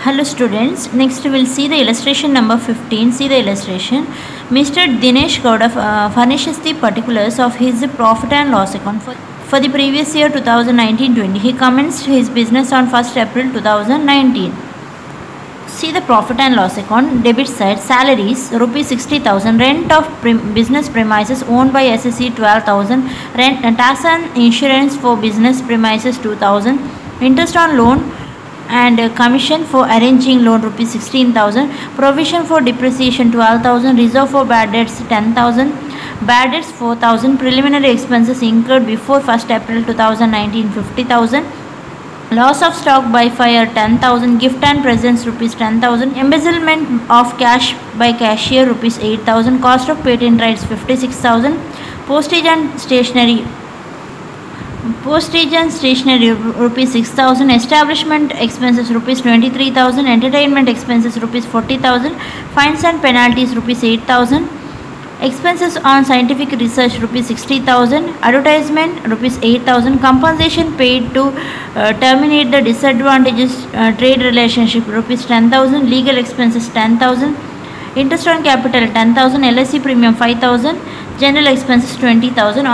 Hello students, next we will see the illustration number 15. See the illustration. Mr. Dinesh Gowda furnishes the particulars of his profit and loss account for the previous year 2019-20. He commenced his business on 1st April 2019. See the profit and loss account. Debit side, salaries rupees 60,000, rent of business premises owned by SSC 12,000, rent and tax and insurance for business premises 2,000, interest on loan and commission for arranging loan rupees 16,000, provision for depreciation 12,000, reserve for bad debts 10,000, bad debts 4,000, preliminary expenses incurred before 1st April 2019 50,000, loss of stock by fire 10,000, gift and presents rupees 10,000, embezzlement of cash by cashier rupees 8,000, cost of patent rights 56,000, postage and stationery rupees 6,000, establishment expenses rupees 23,000, entertainment expenses rupees 40,000, fines and penalties rupees 8,000, expenses on scientific research rupees 60,000, advertisement rupees 8,000, compensation paid to terminate the disadvantageous trade relationship rupees 10,000, legal expenses 10,000, interest on capital 10,000, LIC premium 5,000, general expenses 20,000.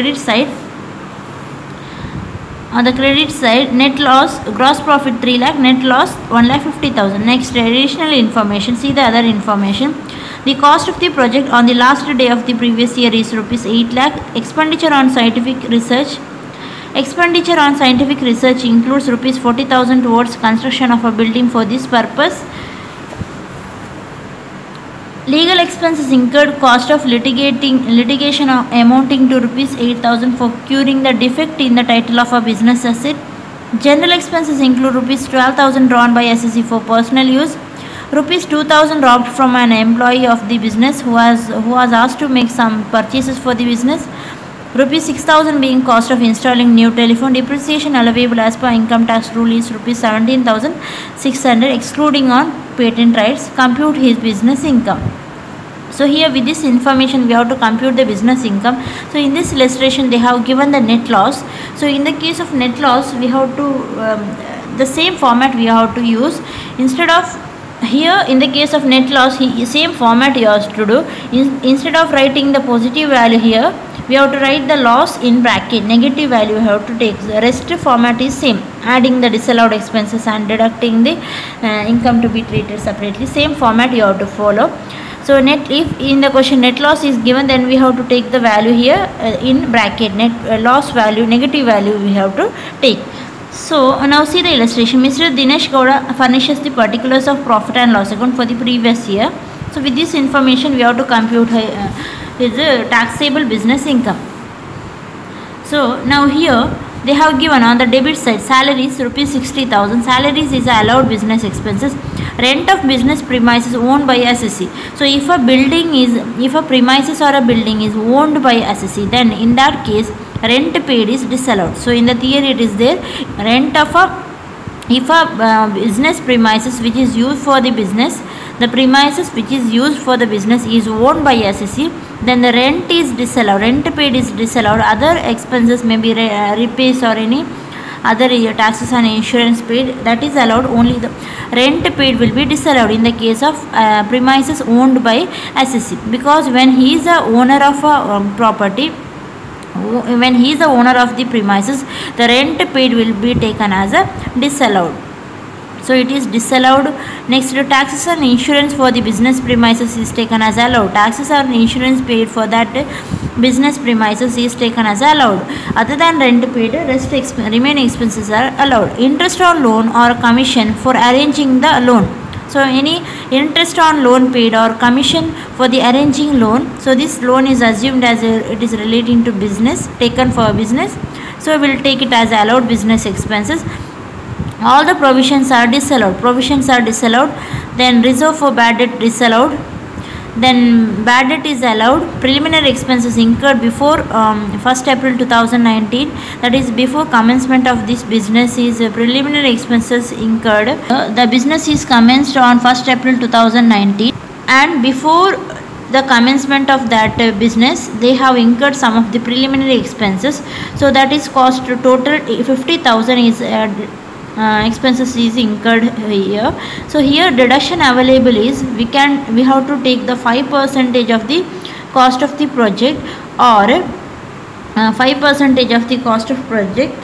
On the credit side, net loss, gross profit 3 lakh, net loss 1,50,000. Next, additional information. See the other information. The cost of the project on the last day of the previous year is rupees 8 lakh. Expenditure on scientific research. Expenditure on scientific research includes rupees 40,000 towards construction of a building for this purpose. Legal expenses incurred, cost of litigation amounting to rupees 8,000 for curing the defect in the title of a business asset. General expenses include rupees 12,000 drawn by SSC for personal use, rupees 2,000 robbed from an employee of the business who was asked to make some purchases for the business, rupees 6,000 being cost of installing new telephone. Depreciation allowable as per income tax rule is rupees 17,600 excluding on patent rights. Compute his business income. So here with this information we have to compute the business income. So in this illustration they have given the net loss. So in the case of net loss we have to the same format we have to use. Instead of here in the case of net loss, same format you have to do. Instead of writing the positive value here, we have to write the loss in bracket, negative value we have to take. The rest format is same, adding the disallowed expenses and deducting the income to be treated separately. Same format you have to follow. So if in the question net loss is given, then we have to take the value here in bracket, net loss value, negative value we have to take. So now see the illustration. Mr. Dinesh Gowda furnishes the particulars of profit and loss account for the previous year. So with this information we have to compute his taxable business income. So now here they have given on the debit side, salaries rupees 60,000. Salaries is allowed business expenses. Rent of business premises owned by SSC. So if a premises or a building is owned by SSC, then in that case rent paid is disallowed. So in the theory it is there, rent of if a business premises which is used for the business, the premises which is used for the business is owned by SSC, then the rent is disallowed, rent paid is disallowed. Other expenses may be repairs or any other taxes and insurance paid, that is allowed. Only the rent paid will be disallowed in the case of premises owned by SSC, because when he is the owner of a property, when he is the owner of the premises, the rent paid will be taken as a disallowed. So it is disallowed. Next, the taxes and insurance for the business premises is taken as allowed. Taxes and insurance paid for that business premises is taken as allowed. Other than rent paid, remaining expenses are allowed. Interest on loan or commission for arranging the loan. So any interest on loan paid or commission for the arranging loan. So this loan is assumed as it is relating to business, taken for business. So we will take it as allowed business expenses. All the provisions are disallowed. Then reserve for bad debt disallowed. Then bad debt is allowed. Preliminary expenses incurred before 1st April 2019, that is before commencement of this business, is preliminary expenses incurred. The business is commenced on 1st April 2019 and before the commencement of that business they have incurred some of the preliminary expenses. So that is cost total 50,000 is expenses is incurred here. So here deduction available is we have to take the 5% of the cost of the project, or 5% of the cost of project,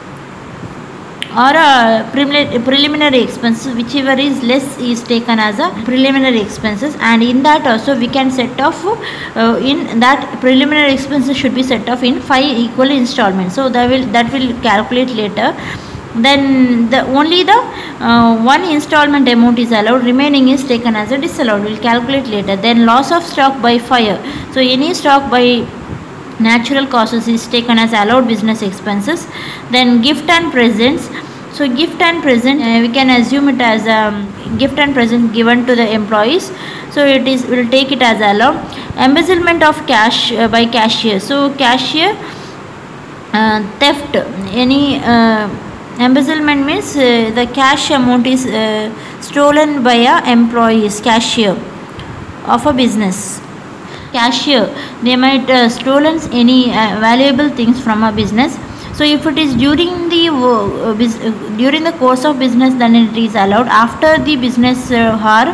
or preliminary expenses, whichever is less is taken as a preliminary expenses. And in that also we can set off in that preliminary expenses should be set off in 5 equal installments. So that will calculate later. Then only the one installment amount is allowed, remaining is taken as a disallowed, will calculate later. Then loss of stock by fire, so any stock by natural causes is taken as allowed business expenses. Then gift and presents, so gift and present we can assume it as gift and present given to the employees, so we'll take it as allowed. Embezzlement of cash by cashier, so cashier theft, any embezzlement means the cash amount is stolen by a employees, cashier of a business. Cashier, they might stolen any valuable things from a business. So if it is during the course of business, then it is allowed. After the business hour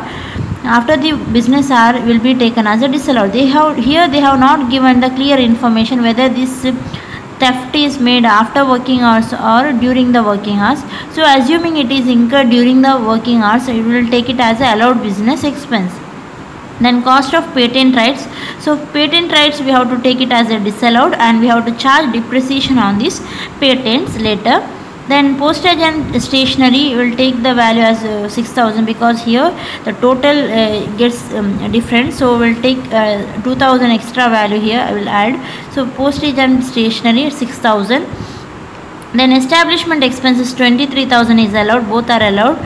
will be taken as a disallowed. They have not given the clear information whether this theft is made after working hours or during the working hours. So assuming it is incurred during the working hours, it will take it as a allowed business expense. Then cost of patent rights, so patent rights we have to take it as a disallowed, and we have to charge depreciation on these patents later. Then postage and stationery will take the value as 6,000, because here the total gets different, so we'll take 2,000 extra value here I will add. So postage and stationery 6,000. Then establishment expenses 23,000 is allowed, both are allowed.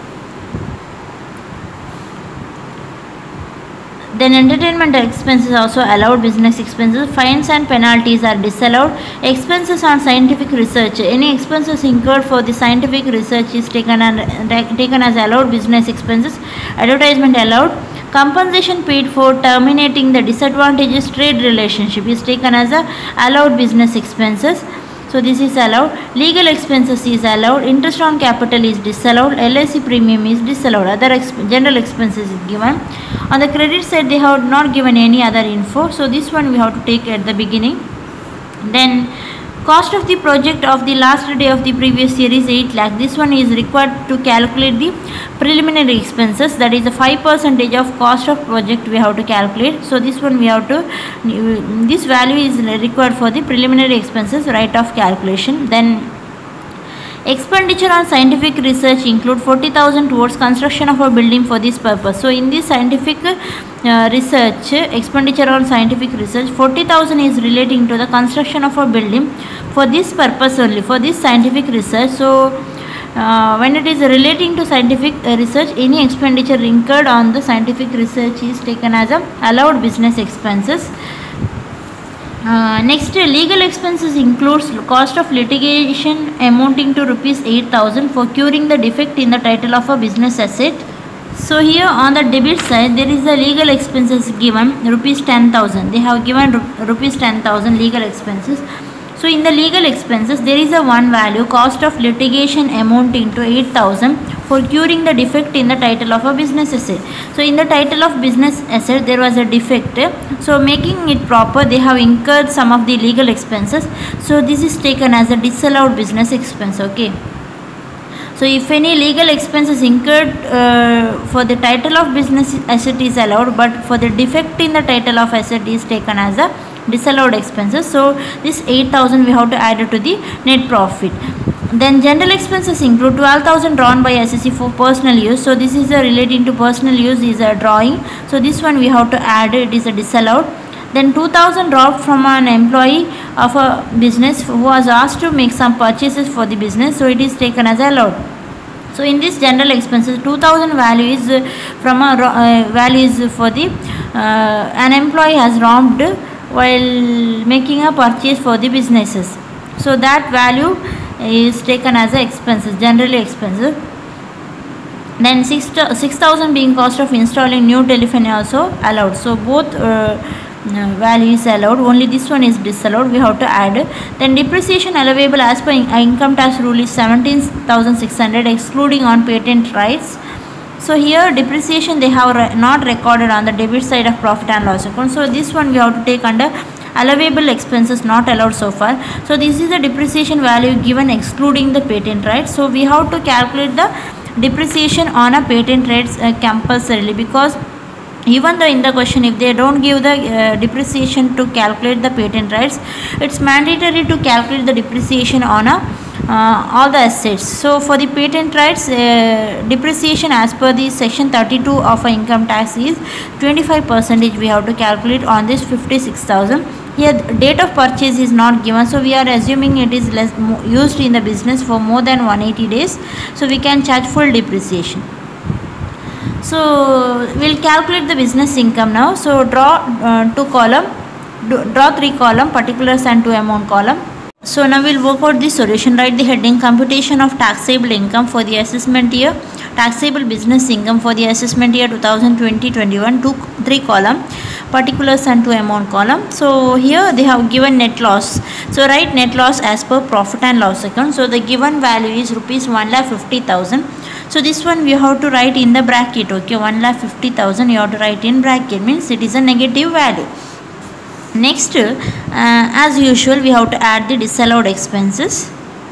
Then entertainment expenses also allowed business expenses. Fines and penalties are disallowed. Expenses on scientific research, any expenses incurred for the scientific research is taken as allowed business expenses. Advertisement allowed. Compensation paid for terminating the disadvantageous trade relationship is taken as a allowed business expenses. So this is allowed. Legal expenses is allowed. Interest on capital is disallowed. LIC premium is disallowed. Other general expenses is given. On the credit side, they have not given any other info. So this one we have to take at the beginning. Then cost of the project of the last day of the previous year is 8 lakh. This one is required to calculate the preliminary expenses, that is the 5% of cost of project we have to calculate. So this one we have to, this value is required for the preliminary expenses right of calculation. Then expenditure on scientific research include 40,000 towards construction of a building for this purpose. So in this scientific research, expenditure on scientific research, 40,000 is relating to the construction of a building for this purpose only, for this scientific research. So when it is relating to scientific research, any expenditure incurred on the scientific research is taken as a allowed business expenses. Next, legal expenses includes cost of litigation amounting to rupees 8,000 for curing the defect in the title of a business asset. So here on the debit side, there is a legal expenses given rupees 10,000. They have given rupees 10,000 legal expenses. So in the legal expenses, there is a one value, cost of litigation amounting to 8,000 for curing the defect in the title of a business asset. So in the title of business asset, there was a defect. So making it proper, they have incurred some of the legal expenses. So this is taken as a disallowed business expense. Okay. So if any legal expenses incurred for the title of business asset is allowed, but for the defect in the title of asset is taken as a disallowed expenses. So this 8,000 we have to add it to the net profit. Then general expenses include 12,000 drawn by SSC for personal use. So this is relating to personal use is a drawing. So this one we have to add, it is a disallowed. Then 2,000 dropped from an employee of a business who was asked to make some purchases for the business. So it is taken as allowed. So in this general expenses, 2,000 value is from a value is for the an employee has robbed while making a purchase for the businesses. So that value is taken as a expenses, generally expenses. Then 6,000 being cost of installing new telephone also allowed. So both value is allowed, only this one is disallowed, we have to add. Then depreciation allowable as per income tax rule is 17,600 excluding on patent rights. So here depreciation they have not recorded on the debit side of profit and loss account, so this one we have to take under allowable expenses not allowed so far. So this is the depreciation value given excluding the patent rights. So we have to calculate the depreciation on a patent rights compulsorily, because even though in the question if they don't give the depreciation to calculate the patent rights, it's mandatory to calculate the depreciation on a all the assets. So for the patent rights, depreciation as per the section 32 of income tax is 25% we have to calculate on this 56,000. Here date of purchase is not given, so we are assuming it is used in the business for more than 180 days, so we can charge full depreciation. So we'll calculate the business income now. So draw draw 3 column, particulars and 2 amount column. So now we'll work out the solution. Write the heading computation of taxable income for the assessment year, taxable business income for the assessment year 2020-21, 3 column, particulars and 2 amount column. So here they have given net loss. So write net loss as per profit and loss account. So the given value is rupees 1,50,000. So this one we have to write in the bracket. Okay, 1,50,000 you have to write in bracket, means it is a negative value. Next, as usual, we have to add the disallowed expenses.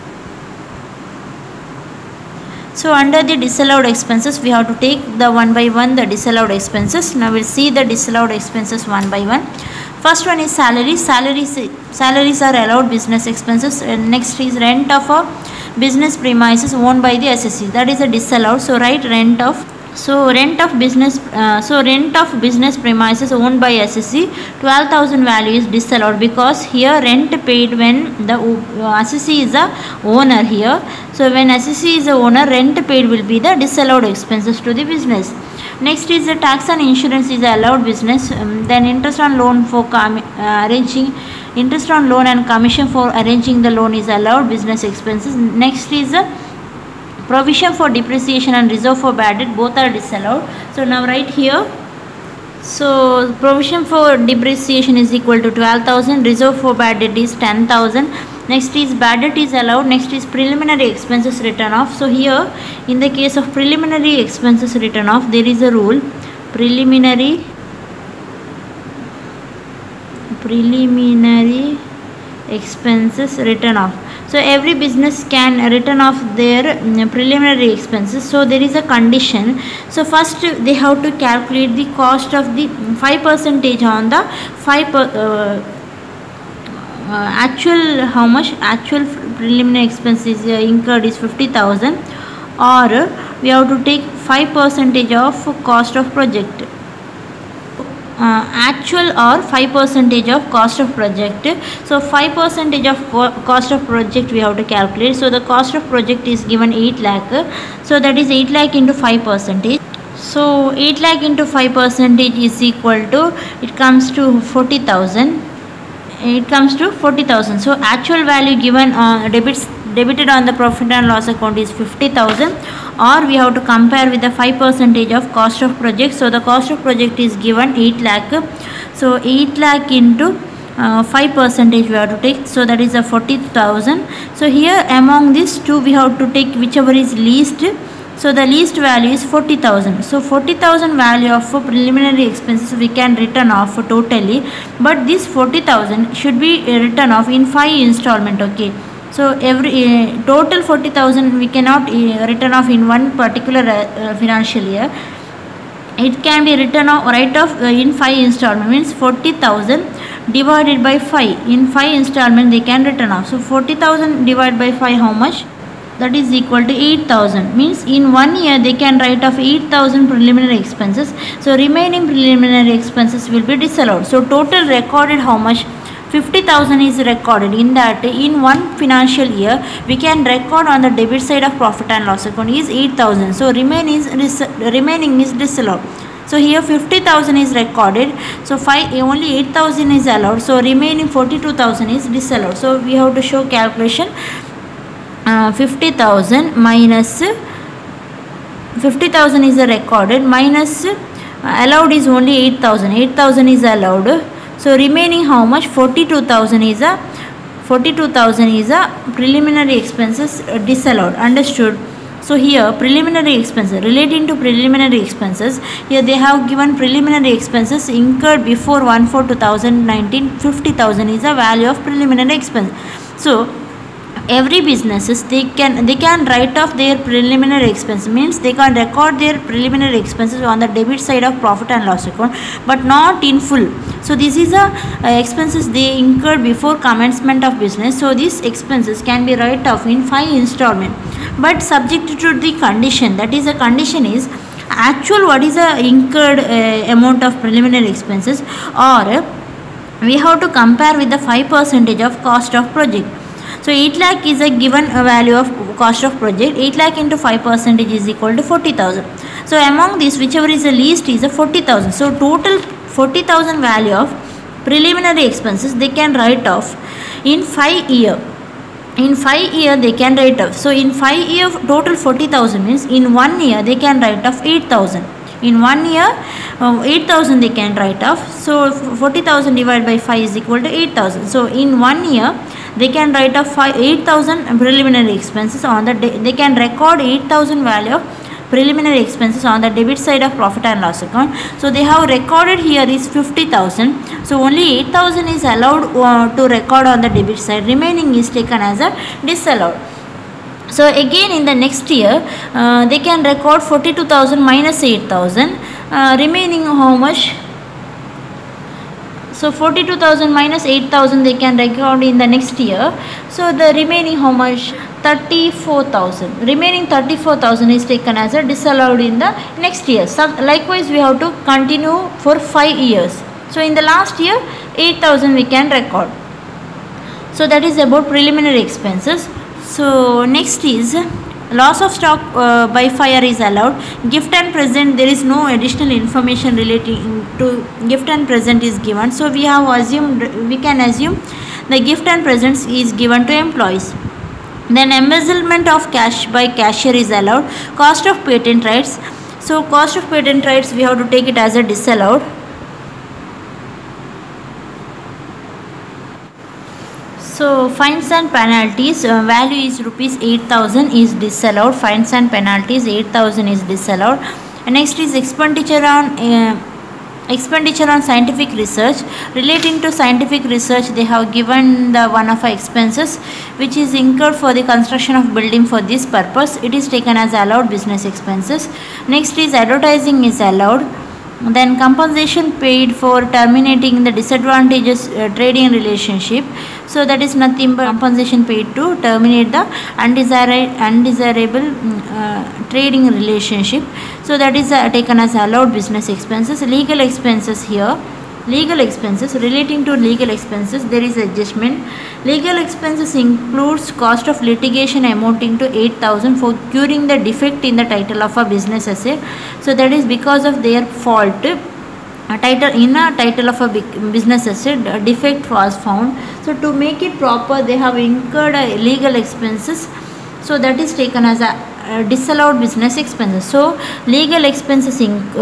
So under the disallowed expenses, we have to take the one by one the disallowed expenses. Now we'll see the disallowed expenses one by one. First one is salaries. Salaries are allowed business expenses. Next is rent of a business premises owned by the assessee. That is a disallowed. So write rent of. So rent of business premises owned by assessee, 12,000 value is disallowed, because here rent paid when the assessee is the owner here. So when assessee is the owner, rent paid will be the disallowed expenses to the business. Next is the tax and insurance is allowed business. Then interest on loan for interest on loan and commission for arranging the loan is allowed business expenses. Next is the provision for depreciation and reserve for bad debt, both are disallowed. So now write here. So provision for depreciation is equal to 12,000, reserve for bad debt is 10,000. Next is bad debt is allowed. Next is preliminary expenses written off. So here in the case of preliminary expenses written off, there is a rule: preliminary expenses written off. So every business can written off their preliminary expenses. So there is a condition. So first they have to calculate the cost of the 5% on the actual, how much actual preliminary expenses incurred is 50,000, or we have to take 5% of cost of project. Actual or 5% of cost of project. So 5% of cost of project we have to calculate. So the cost of project is given 8 lakh. So that is 8 lakh into 5%. So 8 lakh into 5% is equal to, it comes to 40,000. It comes to 40,000. So actual value given debited on the profit and loss account is 50,000, or we have to compare with the 5% of cost of project. So the cost of project is given 8 lakh. So 8 lakh into 5% we have to take. So that is a 40,000. So here among these two we have to take whichever is least. So the least value is 40,000. So 40,000 value of preliminary expenses we can return off totally, but this 40,000 should be written off in 5 installment. Okay. So every total 40,000 we cannot return off in one particular financial year. It can be written off in 5 installment, means 40,000 divided by 5. In 5 installment they can return off. So 40,000 divided by 5, how much? That is equal to 8,000. Means in 1 year they can write off 8,000 preliminary expenses. So remaining preliminary expenses will be disallowed. So total recorded how much? 50,000 is recorded. In that, in one financial year we can record on the debit side of profit and loss account is 8,000. So remaining is disallowed. So here 50,000 is recorded. So only 8,000 is allowed. So remaining 42,000 is disallowed. So we have to show calculation. 50,000 minus 50,000 is recorded, minus allowed is only 8,000. 8,000 is allowed. So remaining how much? 42,000 is a preliminary expenses disallowed. Understood? So here preliminary expenses, relating to preliminary expenses, here they have given preliminary expenses incurred before 1/4/2019. 50,000 is the value of preliminary expense. So every businesses they can write off their preliminary expense, means they can record their preliminary expenses on the debit side of profit and loss account, but not in full. So this is a expenses they incurred before commencement of business. So these expenses can be write off in 5 installment, but subject to the condition. That is, a condition is actual what is the incurred amount of preliminary expenses, or we have to compare with the 5% of cost of project. So 8 lakh is a given value of cost of project. 8 lakh into 5% is equal to 40,000. So among these, whichever is the least is a 40,000. So total 40,000 value of preliminary expenses they can write off in 5 year. In 5 year they can write off. So in 5 year total 40,000 means in 1 year they can write off 8,000. In 1 year 8,000 they can write off. So 40,000 divided by 5 is equal to 8,000. So in 1 year they can write off 8,000 preliminary expenses on the they can record 8,000 value of preliminary expenses on the debit side of profit and loss account. So they have recorded here is 50,000. So only 8,000 is allowed to record on the debit side. Remaining is taken as a disallowed. So again in the next year they can record 42,000 minus 8,000. Remaining how much? So 42,000 minus 8,000 they can record in the next year. So the remaining how much? 34,000. Remaining 34,000 is taken as a disallowed in the next year. So likewise we have to continue for 5 years. So in the last year 8,000 we can record. So that is about preliminary expenses. So next is loss of stock by fire is allowed. Gift and present, there is no additional information relating to gift and present is given. So we can assume the gift and presents is given to employees. Then embezzlement of cash by cashier is allowed. Cost of patent rights. So cost of patent rights we have to take it as a disallowed. So fines and penalties, value is rupees 8,000 is disallowed. Fines and penalties 8,000 is disallowed. And next is expenditure on scientific research. Relating to scientific research they have given the one-off expenses which is incurred for the construction of building for this purpose. It is taken as allowed business expenses. Next is advertising is allowed. Then compensation paid for terminating the disadvantageous trading relationship. So that is nothing but compensation paid to terminate the undesirable trading relationship. So that is taken as allowed business expenses. Legal expenses here. Legal expenses, relating to legal expenses there is adjustment. Legal expenses includes cost of litigation amounting to 8,000 for curing the defect in the title of a business asset. So that is because of their fault a title of a business asset a defect was found. So to make it proper they have incurred legal expenses. So that is taken as a disallowed business expenses. So legal expenses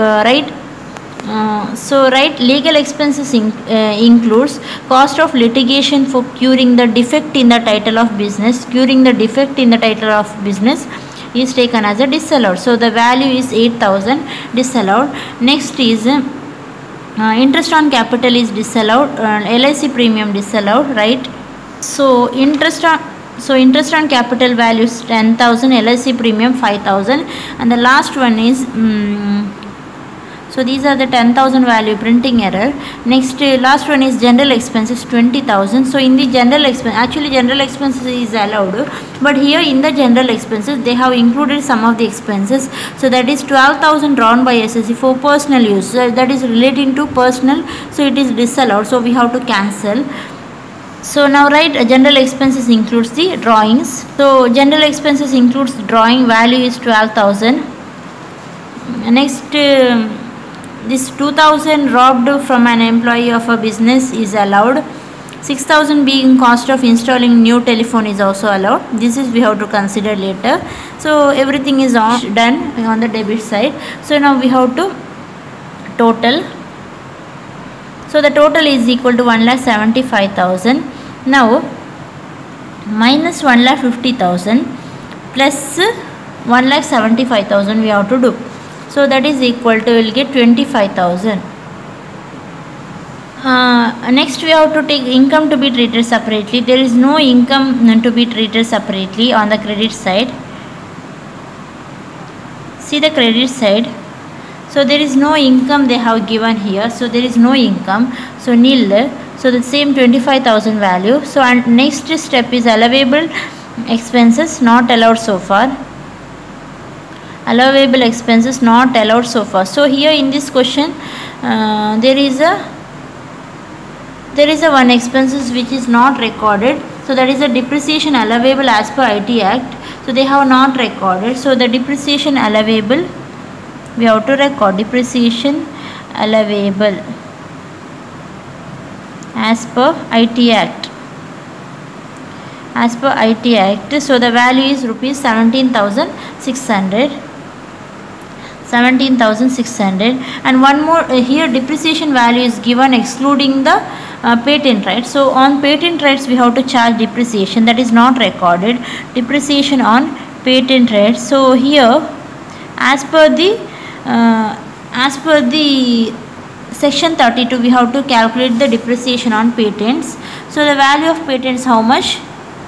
legal expenses includes cost of litigation for curing the defect in the title of business. Curing the defect in the title of business is taken as a disallowed. So the value is 8,000 disallowed. Next is interest on capital is disallowed. LIC premium disallowed, right? So interest on capital value is 10,000, LIC premium 5,000, and the last one is so these are the 10,000 value printing error. Next last one is general expenses 20,000. So in the general expense, actually general expenses is allowed, but here in the general expenses they have included some of the expenses. So that is 12,000 drawn by SSC for personal use. So that is relating to personal, so it is disallowed. So we have to cancel. So now general expenses includes the drawings. So general expenses includes drawing, value is 12,000. Next this 2,000 robbed from an employee of a business is allowed. 6,000 being cost of installing new telephone is also allowed. This is we have to consider later. So everything is done on the debit side. So now we have to total. So So the total is equal to 1,75,000. Now minus 1,50,000 plus 1,75,000 we have to do. So that is equal to, we will get 25,000. Next we have to take income to be treated separately. There is no income to be treated separately on the credit side. See the credit side. So there is no income they have given here. So there is no income. So nil. So the same 25,000 value. So and next step is allowable expenses not allowed so far. Allowable expenses not allowed so far. So here in this question there is a one expenses which is not recorded. So that is a depreciation allowable as per IT Act. So they have not recorded. So the depreciation allowable we have to record, depreciation allowable as per IT Act. As per IT Act. So the value is rupees 17,600. 17,600. And one more here, depreciation value is given excluding the patent rights. So on patent rights we have to charge depreciation, that is not recorded. Depreciation on patent rights. So here as per the section 32 we have to calculate the depreciation on patents. So the value of patents how much?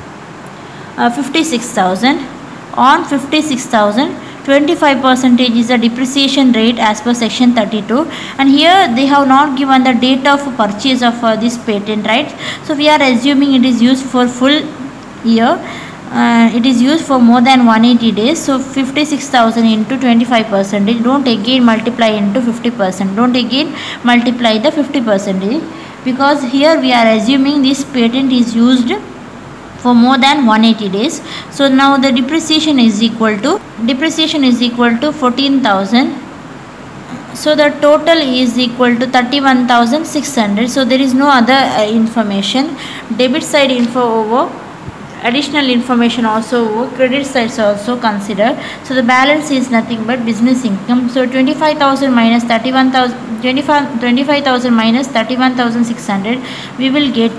56,000. On 56,000, 25% is the depreciation rate as per section 32, and here they have not given the date of purchase of this patent rights. So we are assuming it is used for full year. It is used for more than 180 days. So 56,000 into 25%. Don't again multiply into 50%. Don't again multiply the 50%, because here we are assuming this patent is used for more than 180 days. So now the depreciation is equal to 14,000. So the total is equal to 31,600. So there is no other information. Debit side info over, additional information also over, credit sides also consider. So the balance is nothing but business income. So 25,000 minus 31,000, 25,000 minus 31,600, we will get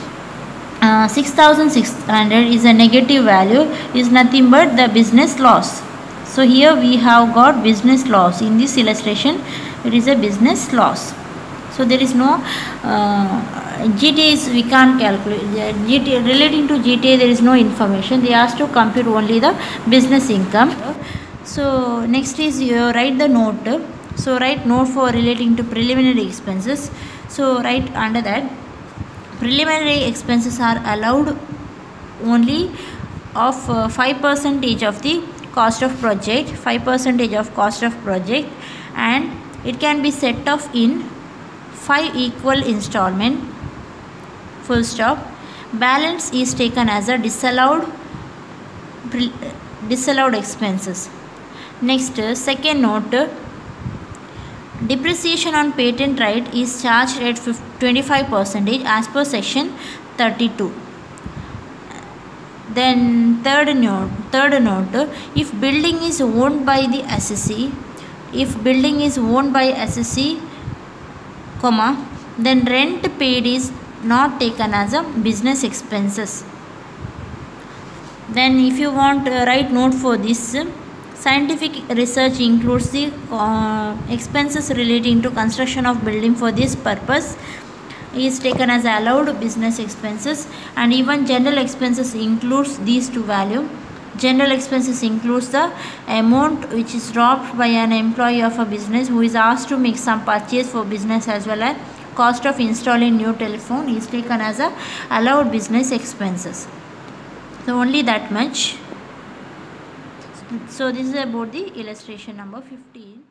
6,600 is a negative value, is nothing but the business loss. So here we have got business loss. In this illustration it is a business loss. So there is no GTAs we can't calculate. GTA, relating to GTA there is no information. They asked to compute only the business income. So next is you write the note. So write note for relating to preliminary expenses. So write under that, preliminary expenses are allowed only of 5% of the cost of project, 5% of cost of project, and it can be set off in 5 equal installment, full stop. Balance is taken as a disallowed expenses. Next, second note, depreciation on patent right is charged at 25% as per section 32. Then third note, if building is owned by the assessee, comma, then rent paid is not taken as a business expenses. Then if you want write note for this, scientific research includes the expenses relating to construction of building for this purpose is taken as allowed business expenses, and even general expenses includes these two value. General expenses includes the amount which is dropped by an employee of a business who is asked to make some purchase for business, as well as cost of installing new telephone is taken as a allowed business expenses. So only that much. So this is about the illustration number 15.